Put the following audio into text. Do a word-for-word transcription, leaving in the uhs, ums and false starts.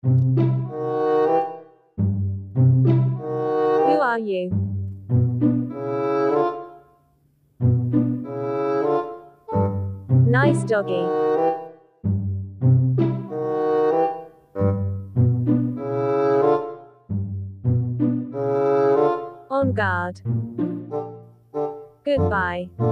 Who are you? Nice doggy. On guard. Goodbye.